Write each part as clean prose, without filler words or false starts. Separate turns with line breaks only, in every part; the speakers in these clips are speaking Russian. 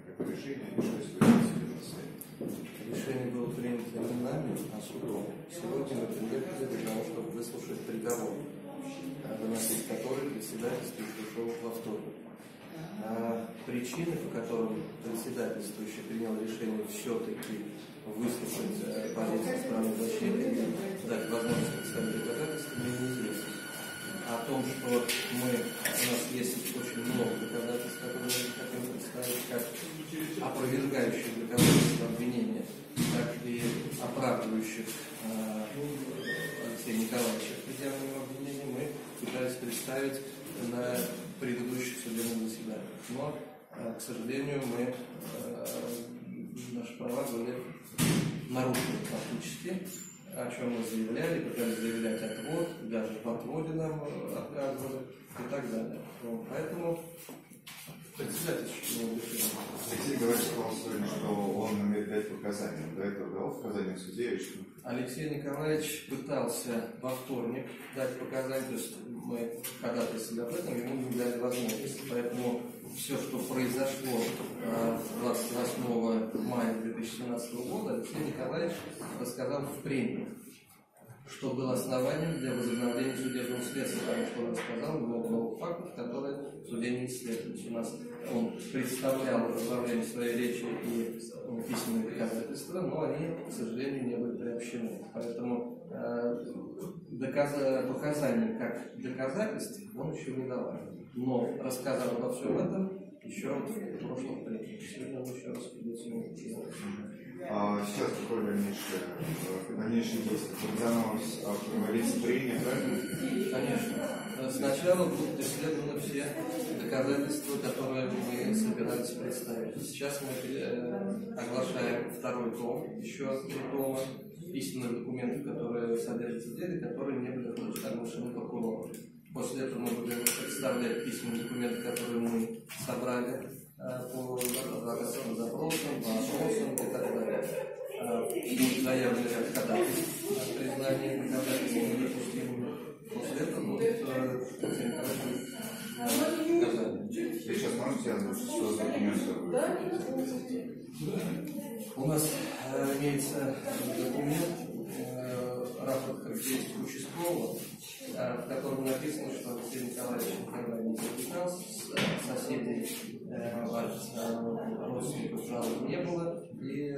какое решение и что если
Решение было принято не нами, а судом. Сегодня мы приехали для того, чтобы выслушать приговор, выносить который председательство пришел во вторник. Причины, по которым председательствующий принял решение все-таки выслушать позицию страны защиты и дать возможность представить доказательства, мне неизвестно. О том, что у нас есть очень много доказательств, которые мы хотим представить, как опровергающих доказательства обвинения, так и оправдывающих Алексея Николаевича в предъявленном обвинении, мы пытались представить на предыдущих судебных заседаниях. Но, к сожалению, наши права были нарушены фактически, о чем мы заявляли, пытались заявлять отвод, даже в отводе нам отказывали и так далее. Поэтому председательство решение.
Алексей говорит, сказал сегодня, что он намерен дать показания. До этого давал показания в суде или что?
Алексей Николаевич пытался во вторник дать показания, то есть мы ходатайствовали об этом, ему не дали возможности. Поэтому все, что произошло 28 мая 2017 года, Алексей Николаевич рассказал в плении, что было основанием для возобновления судебного следствия, потому что он рассказал много новых фактов, которые в суде не исследовались. У нас он представлял во время своей речи и письменные доказательства, но они, к сожалению, не были приобщены. Поэтому показаний как доказательств он еще не давал. Но рассказал обо всем этом еще в прошлом плении. Сегодня он еще раз придется ему делать.
Сейчас какое дальнейшее действие? Когда проводится прения, правильно?
Конечно. Сначала будут исследованы все доказательства, которые мы собирались представить. Сейчас мы оглашаем второй том, еще 3 тома письменных документов, которые содержатся в деле, которые не были оглашены прокурором. После этого мы будем представлять письменные документы, которые мы собрали по адвокатским запросам, по опросам и так далее. Будет заявлено ряд ходатайств на признание доказательств недопустимыми. После этого будет показания.
Вы сейчас можете озвучить, что за документы?
У нас имеется документ, рапорт характеристик участкового, в котором написано, что Алексей Николаевич никогда не привлекался, соседей родственников жалоб не было, и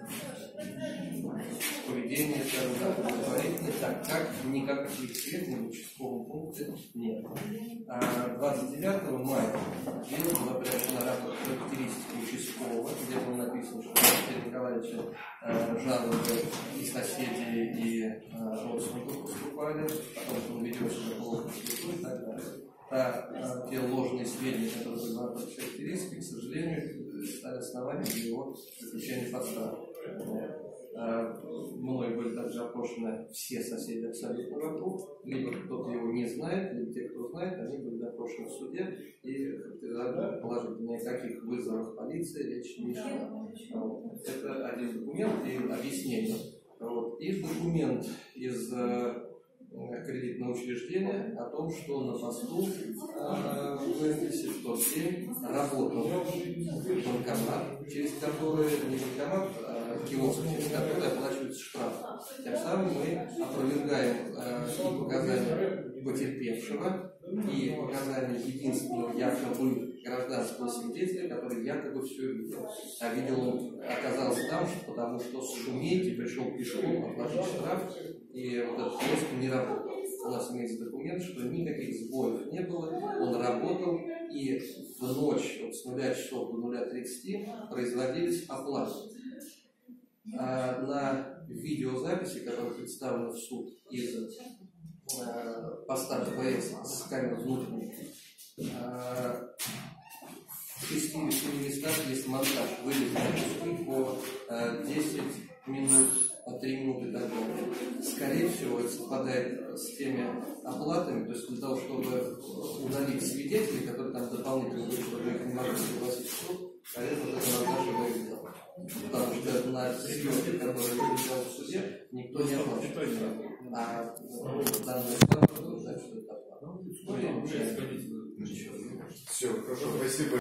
поведение, скажем так, удовлетворительное, так как никаких сведений в участковом пункте нет. 29 мая была приобщена рапорт характеристики участкового, где было написано, что Алексея Николаевича жалобы и соседи, и родственников поступали, потому что он ведет себя плохо и так далее. Те ложные сведения, которые были в рапорте характеристики, к сожалению, стали основанием для его заключения под стражу. Мной были также опрошены все соседи абсолютно вокруг, либо кто-то его не знает, либо те, кто знает, они были допрошены в суде и характеризовали положительно. Никаких вызовов полиции речи не шла. Это один документ и объяснение. И документ из кредитного учреждения о том, что на посту в Энгельсе в тот день работал банкомат, через который, не банкомат, а киоск, через который оплачивается штраф. Тем самым мы опровергаем и показания потерпевшего, и показания единственного якобы гражданского свидетеля, который якобы все видел. А видел он оказался там, потому что шуметь и пришел пешком оплатить штраф, и вот этот киоск не работал. У нас имеется документ, что никаких сбоев не было, он работал, и в ночь от с 0 часов до 0:30 производились оплаты. На видеозаписи, которая представлена в суд из поста ДПС с камер внутренних, в 6 или 7 местах есть монтаж, вырезанный по 10 минут, по 3 минуты и так далее. Скорее всего, это совпадает с теми оплатами, то есть для того, чтобы удалить свидетелей, которые там дополнительно были, чтобы их не могли пригласить в суд, конечно, это монтаж и сделал. Потому что на съемке, которые выезжал в суде, никто не оплачивает. А данная справка, значит, это оплата.
Все, хорошо, спасибо.